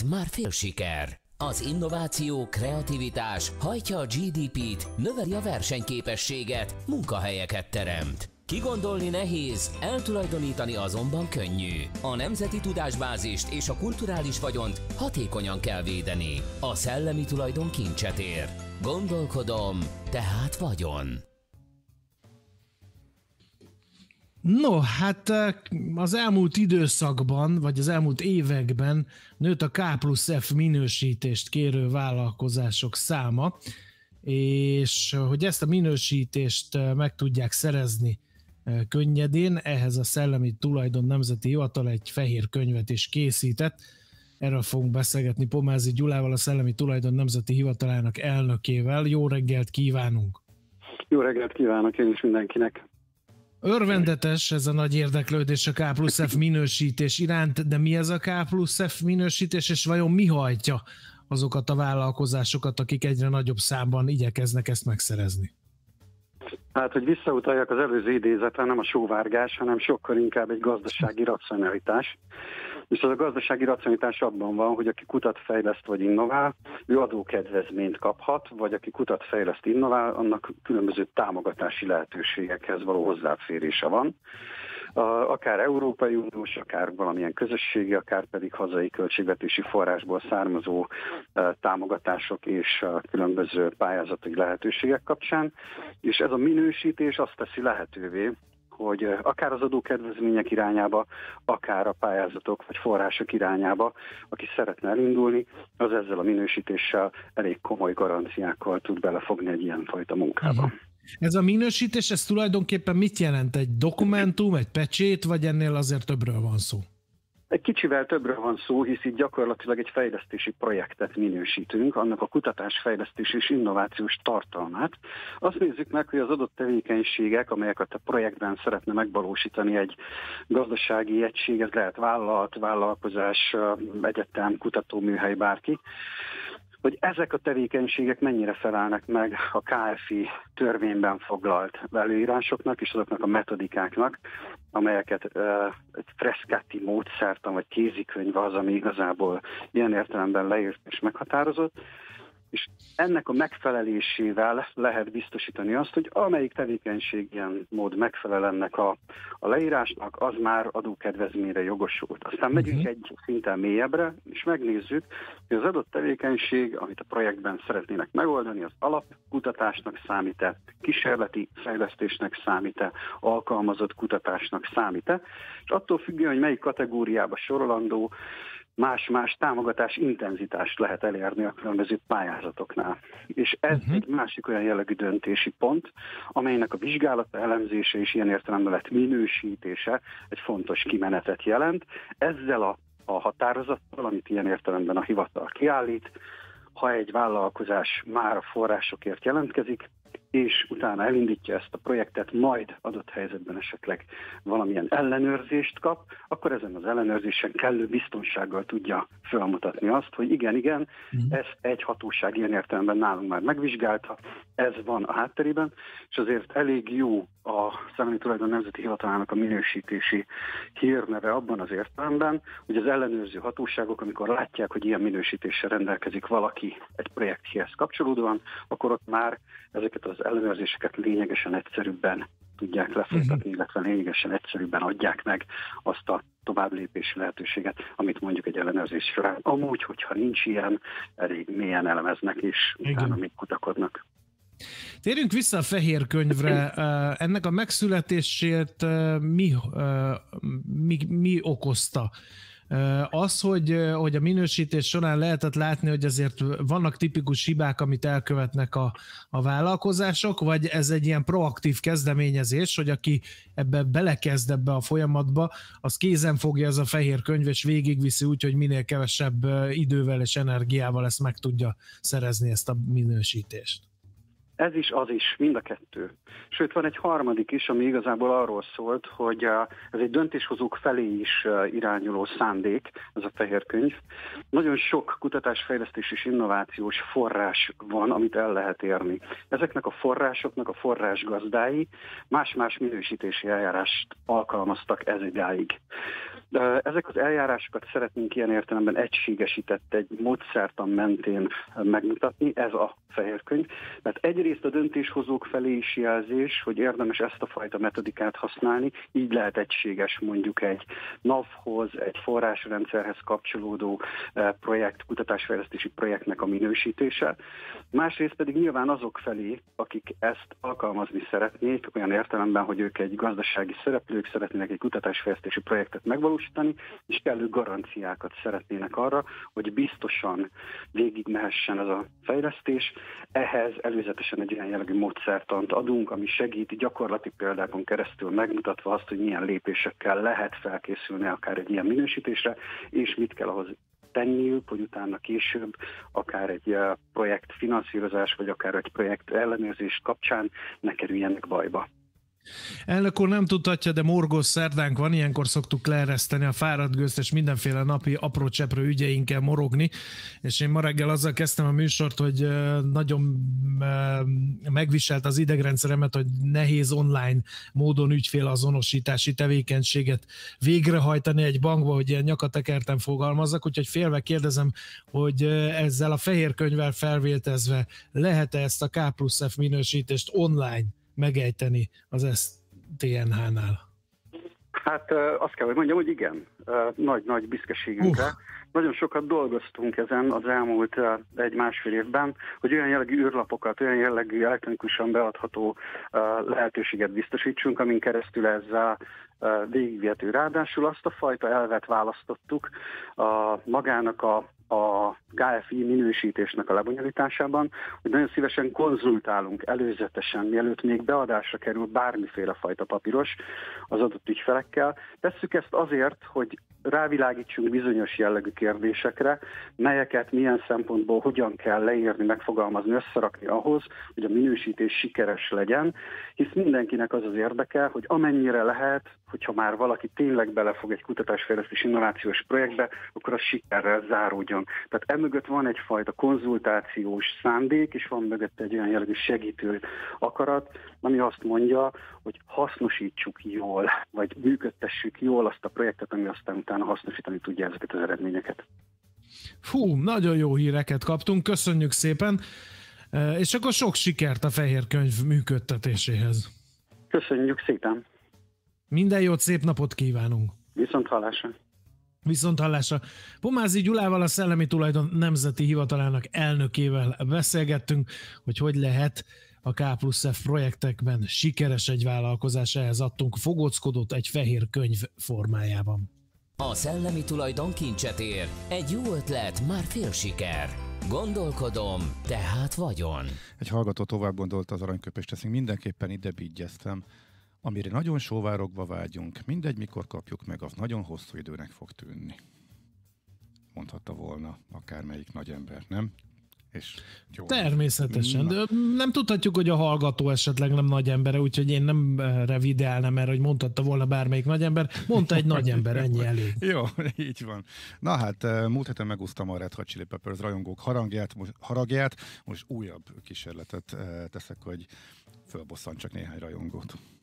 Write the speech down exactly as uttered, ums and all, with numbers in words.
helyett már fél siker. Az innováció, kreativitás hajtja a gé dé pét, növeli a versenyképességet, munkahelyeket teremt. Kigondolni nehéz, eltulajdonítani azonban könnyű. A nemzeti tudásbázist és a kulturális vagyont hatékonyan kell védeni. A szellemi tulajdon kincset ér. Gondolkodom, tehát vagyon. No, hát az elmúlt időszakban, vagy az elmúlt években nőtt a K plusz F minősítést kérő vállalkozások száma, és hogy ezt a minősítést meg tudják szerezni könnyedén, ehhez a Szellemi Tulajdon Nemzeti Hivatal egy fehér könyvet is készített. Erről fogunk beszélgetni Pomázi Gyulával, a Szellemi Tulajdon Nemzeti Hivatalának elnökével. Jó reggelt kívánunk! Jó reggelt kívánok én is mindenkinek! Örvendetes ez a nagy érdeklődés a K plusz F minősítés iránt, de mi ez a K plusz F minősítés, és vajon mi hajtja azokat a vállalkozásokat, akik egyre nagyobb számban igyekeznek ezt megszerezni? Hát, hogy visszautaljak az előző idézetre, nem a sóvárgás, hanem sokkal inkább egy gazdasági racionalitás. És az a gazdasági racionalitás abban van, hogy aki kutat, fejleszt vagy innovál, ő adókedvezményt kaphat, vagy aki kutat, fejleszt, innovál, annak különböző támogatási lehetőségekhez való hozzáférése van. Akár Európai Uniós, akár valamilyen közösségi, akár pedig hazai költségvetési forrásból származó támogatások és különböző pályázati lehetőségek kapcsán. És ez a minősítés azt teszi lehetővé, hogy akár az adókedvezmények irányába, akár a pályázatok vagy források irányába, aki szeretne elindulni, az ezzel a minősítéssel elég komoly garanciákkal tud belefogni egy ilyenfajta munkába. Uh-huh. Ez a minősítés, ez tulajdonképpen mit jelent? Egy dokumentum, egy pecsét, vagy ennél azért többről van szó? Egy kicsivel többről van szó, hisz itt gyakorlatilag egy fejlesztési projektet minősítünk, annak a kutatás, fejlesztés és innovációs tartalmát. Azt nézzük meg, hogy az adott tevékenységek, amelyeket a projektben szeretne megvalósítani egy gazdasági egység, ez lehet vállalat, vállalkozás, egyetem, kutatóműhely, bárki, hogy ezek a tevékenységek mennyire felelnek meg a ká ef i törvényben foglalt előírásoknak és azoknak a metodikáknak, amelyeket uh, egy Frascati módszertan vagy kézikönyv az, ami igazából ilyen értelemben leírt és meghatározott, és ennek a megfelelésével lehet biztosítani azt, hogy amelyik tevékenység ilyen mód megfelel ennek a, a leírásnak, az már adókedvezményre jogosult. Aztán uh-huh. megyünk egy szinten mélyebbre, és megnézzük, hogy az adott tevékenység, amit a projektben szeretnének megoldani, az alapkutatásnak számít-e, kísérleti fejlesztésnek számít-e, alkalmazott kutatásnak számít-e, és attól függően, hogy melyik kategóriába sorolandó, más-más támogatás intenzitást lehet elérni a különböző pályázatoknál. És ez uh-huh. egy másik olyan jellegű döntési pont, amelynek a vizsgálata, elemzése és ilyen értelemben lett minősítése egy fontos kimenetet jelent. Ezzel a, a határozattal, amit ilyen értelemben a hivatal kiállít, ha egy vállalkozás már a forrásokért jelentkezik, és utána elindítja ezt a projektet, majd adott helyzetben esetleg valamilyen ellenőrzést kap, akkor ezen az ellenőrzésen kellő biztonsággal tudja felmutatni azt, hogy igen, igen, mm. ezt egy hatóság ilyen értelemben nálunk már megvizsgálta, ez van a hátterében, és azért elég jó a Szellemi Tulajdon Nemzeti Hivatalának a minősítési hírneve abban az értelemben, hogy az ellenőrző hatóságok, amikor látják, hogy ilyen minősítéssel rendelkezik valaki egy projekthez kapcsolódóan, akkor ott már ezeket az ellenőrzéseket lényegesen egyszerűbben tudják lefolytatni, uh-huh. illetve lényegesen egyszerűbben adják meg azt a továbblépési lehetőséget, amit mondjuk egy ellenőrzés során. Amúgy, hogyha nincs ilyen, elég mélyen elemeznek, és utána még kutakodnak. Térjünk vissza a fehér könyvre. Ennek a megszületését mi, mi, mi okozta? Az, hogy, hogy a minősítés során lehetett látni, hogy azért vannak tipikus hibák, amit elkövetnek a, a vállalkozások, vagy ez egy ilyen proaktív kezdeményezés, hogy aki ebbe belekezd ebbe a folyamatba, az kézen fogja ez a fehér könyv, és végigviszi úgy, hogy minél kevesebb idővel és energiával ezt meg tudja szerezni, ezt a minősítést. Ez is, az is, mind a kettő. Sőt, van egy harmadik is, ami igazából arról szólt, hogy ez egy döntéshozók felé is irányuló szándék, ez a fehér könyv. Nagyon sok kutatásfejlesztés és innovációs forrás van, amit el lehet érni. Ezeknek a forrásoknak a forrásgazdái más-más minősítési eljárást alkalmaztak ez idáig. Ezek az eljárásokat szeretnénk ilyen értelemben egységesített egy módszertan mentén megmutatni, ez a fehér könyv. Mert egyrészt a döntéshozók felé is jelzés, hogy érdemes ezt a fajta metodikát használni, így lehet egységes mondjuk egy NAV-hoz, egy forrásrendszerhez kapcsolódó projekt, kutatásfejlesztési projektnek a minősítése. Másrészt pedig nyilván azok felé, akik ezt alkalmazni szeretnék, olyan értelemben, hogy ők egy gazdasági szereplők szeretnének egy kutatásfejlesztési projektet megvalósítani, és kellő garanciákat szeretnének arra, hogy biztosan végigmehessen ez a fejlesztés. Ehhez előzetesen egy olyan jellegű módszertant adunk, ami segíti gyakorlati példákon keresztül megmutatva azt, hogy milyen lépésekkel lehet felkészülni akár egy ilyen minősítésre, és mit kell ahhoz tenniük, hogy utána később akár egy projekt finanszírozás, vagy akár egy projekt ellenőrzés kapcsán ne kerüljenek bajba. Elnök úr nem tudhatja, de morgós szerdánk van, ilyenkor szoktuk leereszteni a fáradt gőzt, és mindenféle napi apró cseprő ügyeinkkel morogni, és én ma reggel azzal kezdtem a műsort, hogy nagyon megviselt az idegrendszeremet, hogy nehéz online módon ügyfélazonosítási tevékenységet végrehajtani egy bankba, hogy ilyen nyakatekerten fogalmazzak, úgyhogy félve kérdezem, hogy ezzel a fehér könyvvel felvéltezve lehet-e ezt a K plusz F minősítést online megejteni az es té en há-nál? Hát azt kell, hogy mondjam, hogy igen. Nagy-nagy büszkeségünkre. Uh. Nagyon sokat dolgoztunk ezen az elmúlt egy-másfél évben, hogy olyan jellegű űrlapokat, olyan jellegű elektronikusan beadható lehetőséget biztosítsunk, amin keresztül ezzel végigvihető. Ráadásul azt a fajta elvet választottuk a magának a a ká ef i minősítésnek a lebonyolításában, hogy nagyon szívesen konzultálunk előzetesen, mielőtt még beadásra kerül bármiféle fajta papíros az adott ügyfelekkel. Tesszük ezt azért, hogy rávilágítsunk bizonyos jellegű kérdésekre, melyeket milyen szempontból hogyan kell leírni, megfogalmazni, összerakni ahhoz, hogy a minősítés sikeres legyen, hisz mindenkinek az az érdeke, hogy amennyire lehet, hogyha már valaki tényleg belefog egy kutatásfejlesztés innovációs projektbe, akkor az sikerrel záródjon. Tehát emögött van egyfajta konzultációs szándék, és van mögött egy olyan jellegű segítő akarat, ami azt mondja, hogy hasznosítsuk jól, vagy működtessük jól azt a projektet, ami aztán utána hasznosítani tudja ezeket az eredményeket. Fú, nagyon jó híreket kaptunk, köszönjük szépen, és akkor sok sikert a fehér könyv működtetéséhez. Köszönjük szépen! Minden jót, szép napot kívánunk! Viszont hallásra! Viszont hallásra. Pomázi Gyulával, a Szellemi Tulajdon Nemzeti Hivatalának elnökével beszélgettünk, hogy hogy lehet a K plusz F projektekben sikeres egy vállalkozás, ehhez adtunk fogóckodót egy fehér könyv formájában. A szellemi tulajdon kincset ér. Egy jó ötlet, már fél siker. Gondolkodom, tehát vagyon. Egy hallgató tovább gondolta, az aranyköpést teszünk, mindenképpen ide bigyeztem. Amire nagyon sóvárogva vágyunk, mindegy, mikor kapjuk meg, az nagyon hosszú időnek fog tűnni. Mondhatta volna akármelyik nagy ember, nem? És jó. Természetesen, de nem tudhatjuk, hogy a hallgató esetleg nem nagy embere, úgyhogy én nem revideálnám erre, hogy mondhatta volna bármelyik nagy ember. Mondta egy nagy ember, ennyi elég. Jó, így van. Na hát, múlt héten megúsztam a Red Hot Chili Peppers rajongók harangját, most, haragját, most újabb kísérletet teszek, hogy fölbosszantsak néhány rajongót.